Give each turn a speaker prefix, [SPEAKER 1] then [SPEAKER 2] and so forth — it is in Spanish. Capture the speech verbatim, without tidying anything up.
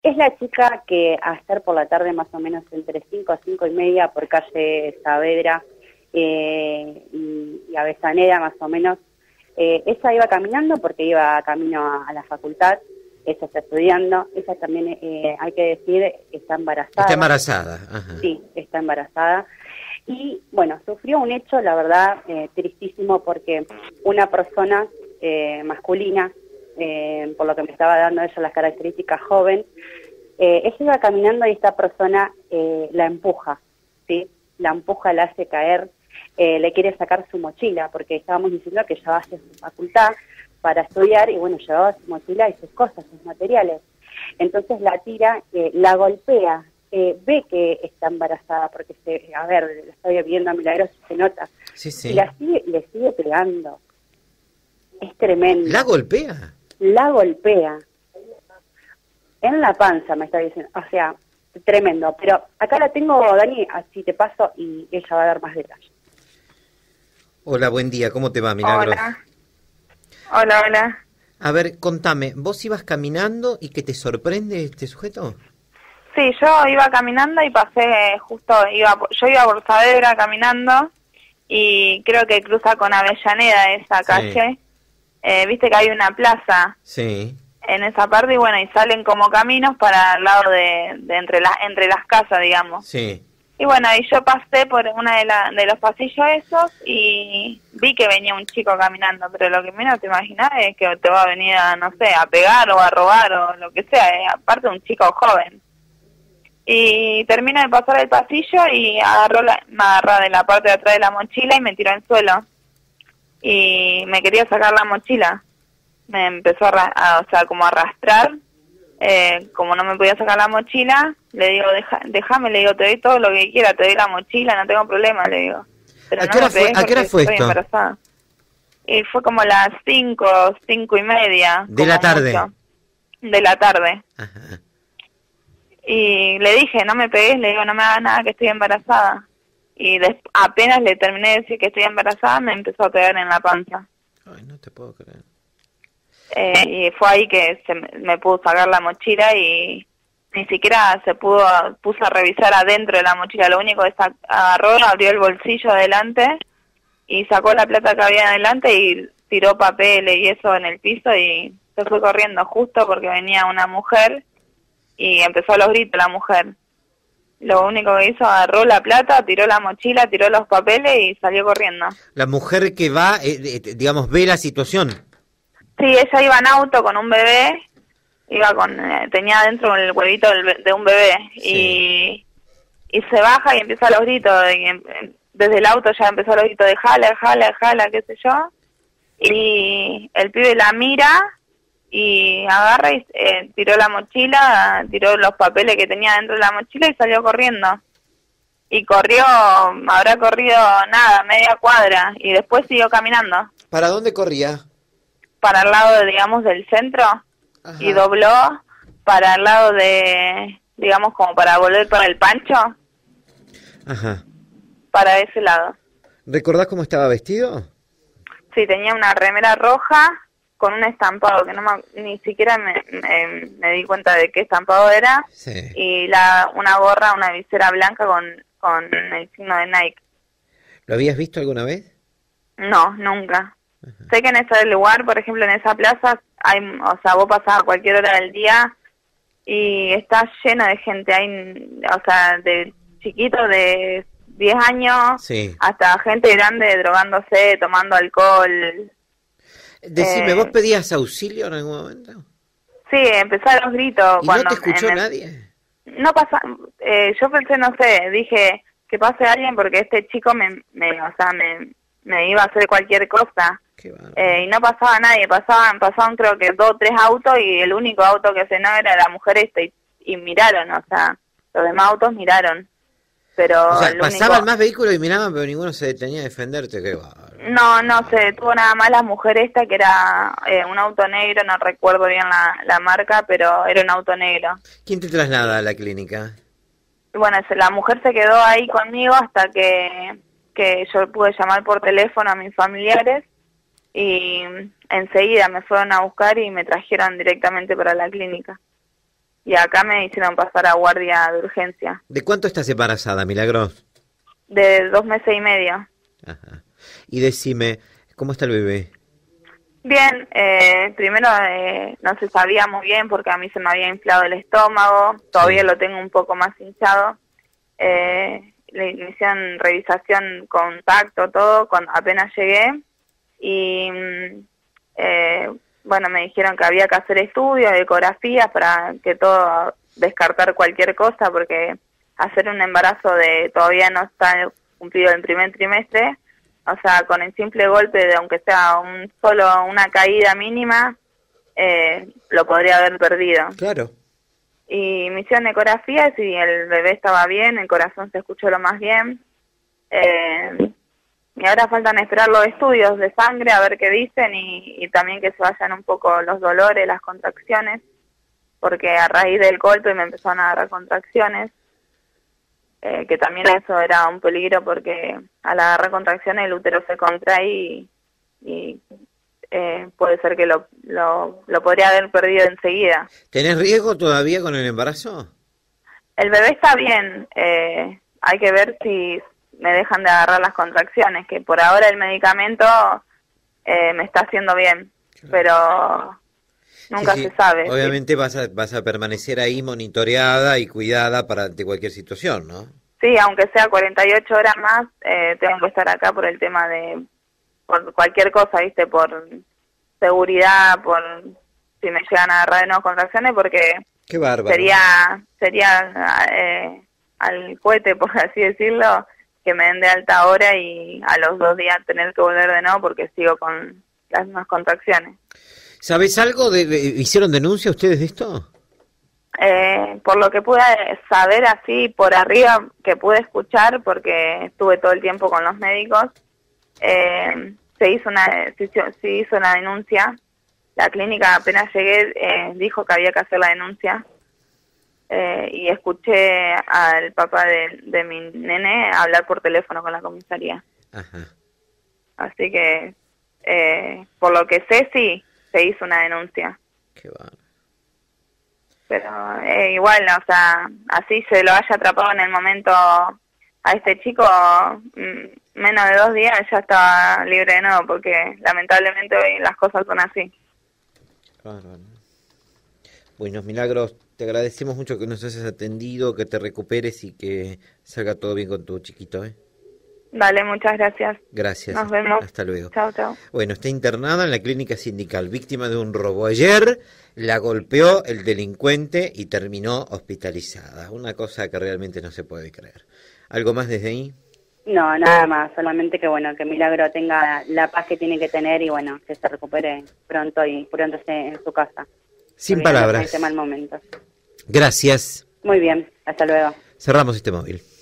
[SPEAKER 1] Es la chica que a estar por la tarde más o menos entre cinco a cinco y media por calle Saavedra eh, y, y Avellaneda más o menos. Eh, ella iba caminando porque iba camino a, a la facultad, ella está estudiando, ella también, eh, hay que decir, está embarazada.
[SPEAKER 2] Está embarazada. Ajá.
[SPEAKER 1] Sí, está embarazada. Y bueno, sufrió un hecho, la verdad, eh, tristísimo porque una persona eh, masculina, eh, por lo que me estaba dando ella las características joven, eh, ella iba caminando y esta persona eh, la empuja, ¿sí? La empuja, la hace caer, eh, le quiere sacar su mochila, porque estábamos diciendo que ella va hacia su facultad para estudiar y bueno, llevaba su mochila y sus cosas, sus materiales. Entonces la tira, eh, la golpea, eh, ve que está embarazada, porque se, a ver, la estoy viendo a Milagros y se nota.
[SPEAKER 2] Sí, sí.
[SPEAKER 1] Y la sigue, le sigue pegando. Es tremendo.
[SPEAKER 2] ¿La golpea?
[SPEAKER 1] La golpea. En la panza, me está diciendo. O sea, tremendo. Pero acá la tengo, Dani, así te paso y ella va a dar más detalles.
[SPEAKER 2] Hola, buen día. ¿Cómo te va, Milagros?
[SPEAKER 3] Hola. Hola, hola.
[SPEAKER 2] A ver, contame, ¿vos ibas caminando y que te sorprende este sujeto?
[SPEAKER 3] Sí, yo iba caminando y pasé justo, iba yo iba por Saavedra caminando y creo que cruza con Avellaneda esa calle. Eh, Viste que hay una plaza
[SPEAKER 2] Sí.
[SPEAKER 3] en esa parte y bueno, y salen como caminos para el lado de, de entre, las entre las casas, digamos.
[SPEAKER 2] Sí.
[SPEAKER 3] Y bueno, y yo pasé por una de, la, de los pasillos esos y vi que venía un chico caminando, pero lo que menos te imaginas es que te va a venir a, no sé, a pegar o a robar o lo que sea, eh, aparte un chico joven. Y termino de pasar el pasillo y agarró la, me agarró de la parte de atrás de la mochila y me tiró al suelo. Y me quería sacar la mochila. Me empezó a, a o sea, como a arrastrar. Eh, como no me podía sacar la mochila, le digo, Deja, déjame, le digo, te doy todo lo que quiera, te doy la mochila, no tengo problema, le digo. Pero
[SPEAKER 2] ¿A
[SPEAKER 3] no
[SPEAKER 2] qué hora
[SPEAKER 3] me
[SPEAKER 2] fue,
[SPEAKER 3] pegues
[SPEAKER 2] ¿a qué hora
[SPEAKER 3] porque
[SPEAKER 2] fue
[SPEAKER 3] estoy
[SPEAKER 2] esto?
[SPEAKER 3] embarazada. Y fue como las cinco, cinco y media.
[SPEAKER 2] ¿De la tarde?
[SPEAKER 3] Mucho. De la tarde.
[SPEAKER 2] Ajá.
[SPEAKER 3] Y le dije, no me pegues, le digo, no me hagas nada que estoy embarazada. Y des apenas le terminé de decir que estoy embarazada, me empezó a pegar en la panza.
[SPEAKER 2] Ay, no te puedo creer.
[SPEAKER 3] Eh, y fue ahí que se me, me pudo sacar la mochila y ni siquiera se pudo puso a revisar adentro de la mochila. Lo único que agarró, abrió el bolsillo adelante y sacó la plata que había adelante y tiró papeles y eso en el piso y se fue corriendo justo porque venía una mujer y empezó a los gritos la mujer. Lo único que hizo, agarró la plata, tiró la mochila, tiró los papeles y salió corriendo.
[SPEAKER 2] La mujer que va, eh, eh, digamos, ve la situación.
[SPEAKER 3] Sí, ella iba en auto con un bebé, iba con eh, tenía adentro el huevito del, de un bebé
[SPEAKER 2] Sí.
[SPEAKER 3] y y se baja y empieza los gritos, y, em, desde el auto ya empezó los gritos de jala, jala, jala, qué sé yo, y el pibe la mira y agarra y eh, tiró la mochila, tiró los papeles que tenía dentro de la mochila y salió corriendo. Y corrió, habrá corrido nada, media cuadra, y después siguió caminando.
[SPEAKER 2] ¿Para dónde corría?
[SPEAKER 3] Para el lado, digamos, del centro. Ajá. Y dobló para el lado de, digamos, como para volver para el Pancho.
[SPEAKER 2] Ajá.
[SPEAKER 3] Para ese lado.
[SPEAKER 2] ¿Recordás cómo estaba vestido?
[SPEAKER 3] Sí, tenía una remera roja con un estampado que no me, ni siquiera me, me, me di cuenta de qué estampado era.
[SPEAKER 2] Sí.
[SPEAKER 3] Y la una gorra, una visera blanca con, con el signo de Nike.
[SPEAKER 2] ¿Lo habías visto alguna vez?
[SPEAKER 3] No, nunca. Ajá. Sé que en ese lugar, por ejemplo, en esa plaza, hay, o sea, vos pasás a cualquier hora del día y está lleno de gente. Hay, o sea, de chiquitos de diez años
[SPEAKER 2] sí.
[SPEAKER 3] hasta gente grande drogándose, tomando alcohol.
[SPEAKER 2] Decime,
[SPEAKER 3] eh,
[SPEAKER 2] ¿vos pedías auxilio en algún momento?
[SPEAKER 3] Sí, empezaron los gritos.
[SPEAKER 2] ¿Y
[SPEAKER 3] cuando
[SPEAKER 2] no te escuchó
[SPEAKER 3] el,
[SPEAKER 2] nadie?
[SPEAKER 3] No pasa, eh, yo pensé, no sé, dije que pase alguien porque este chico me, me o sea, me, me iba a hacer cualquier cosa. Eh, y no pasaba nadie, pasaban, pasaban creo que dos o tres autos y el único auto que frenó era la mujer esta y, y miraron, o sea, los demás autos miraron. Pero
[SPEAKER 2] o sea,
[SPEAKER 3] el
[SPEAKER 2] pasaban
[SPEAKER 3] único...
[SPEAKER 2] más vehículos y miraban, pero ninguno se detenía a defenderte, qué bárbaro.
[SPEAKER 3] No, no, se detuvo nada más la mujer esta que era eh, un auto negro, no recuerdo bien la, la marca, pero era un auto negro.
[SPEAKER 2] ¿Quién te traslada a la clínica?
[SPEAKER 3] Bueno, la mujer se quedó ahí conmigo hasta que, que yo pude llamar por teléfono a mis familiares y enseguida me fueron a buscar y me trajeron directamente para la clínica. y acá me hicieron pasar a guardia de urgencia.
[SPEAKER 2] ¿De cuánto estás embarazada, Milagros?
[SPEAKER 3] De dos meses y medio.
[SPEAKER 2] Ajá. Y decime, ¿cómo está el bebé?
[SPEAKER 3] Bien, eh, primero eh, no se sabía muy bien porque a mí se me había inflado el estómago, todavía
[SPEAKER 2] Sí.
[SPEAKER 3] lo tengo un poco más hinchado. Eh, le le hicieron revisación con tacto, todo, cuando apenas llegué. Y mm, eh, bueno, me dijeron que había que hacer estudios, ecografías para que todo, descartar cualquier cosa, porque hacer un embarazo de todavía no está cumplido el primer trimestre, o sea, con el simple golpe de aunque sea un solo una caída mínima, eh, lo podría haber perdido.
[SPEAKER 2] Claro.
[SPEAKER 3] Y me hicieron ecografías y el bebé estaba bien, el corazón se escuchó lo más bien. Eh, y ahora faltan esperar los estudios de sangre a ver qué dicen y, y también que se vayan un poco los dolores, las contracciones, porque a raíz del golpe me empezaron a agarrar contracciones, eh, que también eso era un peligro porque al agarrar contracciones el útero se contrae y, y eh, puede ser que lo, lo, lo podría haber perdido enseguida.
[SPEAKER 2] ¿Tenés riesgo todavía con el embarazo?
[SPEAKER 3] El bebé está bien, eh, hay que ver si me dejan de agarrar las contracciones, que por ahora el medicamento eh, me está haciendo bien, pero nunca
[SPEAKER 2] Sí, sí.
[SPEAKER 3] se sabe.
[SPEAKER 2] Obviamente vas a, vas a permanecer ahí monitoreada y cuidada para ante cualquier situación, ¿no?
[SPEAKER 3] Sí, aunque sea cuarenta y ocho horas más, eh, tengo que estar acá por el tema de, por cualquier cosa, ¿viste? Por seguridad, por si me llegan a agarrar de nuevo contracciones, porque
[SPEAKER 2] Qué bárbaro.
[SPEAKER 3] sería, sería eh, al cohete, por así decirlo, que me den de alta ahora y a los dos días tener que volver de nuevo porque sigo con las mismas contracciones.
[SPEAKER 2] ¿Sabés algo? De, de- ¿Hicieron denuncia ustedes de esto?
[SPEAKER 3] Eh, por lo que pude saber así por arriba, que pude escuchar, porque estuve todo el tiempo con los médicos, eh, se hizo una se hizo, se hizo una denuncia. La clínica apenas llegué eh, dijo que había que hacer la denuncia. Eh, y escuché al papá de, de mi nene hablar por teléfono con la comisaría.
[SPEAKER 2] Ajá.
[SPEAKER 3] Así que, eh, por lo que sé, sí, se hizo una denuncia.
[SPEAKER 2] Qué bárbaro.
[SPEAKER 3] Pero eh, igual, o sea, así se lo haya atrapado en el momento a este chico, mm, menos de dos días ya estaba libre de nuevo, porque lamentablemente hoy las cosas son así.
[SPEAKER 2] Bárbaro. Bueno, Milagros, te agradecemos mucho que nos hayas atendido, que te recuperes y que salga todo bien con tu chiquito, ¿eh?
[SPEAKER 3] Dale, muchas gracias.
[SPEAKER 2] Gracias.
[SPEAKER 3] Nos vemos.
[SPEAKER 2] Hasta luego.
[SPEAKER 3] Chao, chao.
[SPEAKER 2] Bueno, está internada en la clínica sindical, víctima de un robo. Ayer la golpeó el delincuente y terminó hospitalizada. Una cosa que realmente no se puede creer. ¿Algo más desde ahí?
[SPEAKER 1] No, nada más, solamente que bueno, que Milagro tenga la paz que tiene que tener y bueno, que se recupere pronto y pronto esté en su casa.
[SPEAKER 2] Sin
[SPEAKER 1] Porque no
[SPEAKER 2] palabras.
[SPEAKER 1] en este mal momento.
[SPEAKER 2] Gracias.
[SPEAKER 1] Muy bien, hasta luego.
[SPEAKER 2] Cerramos este móvil.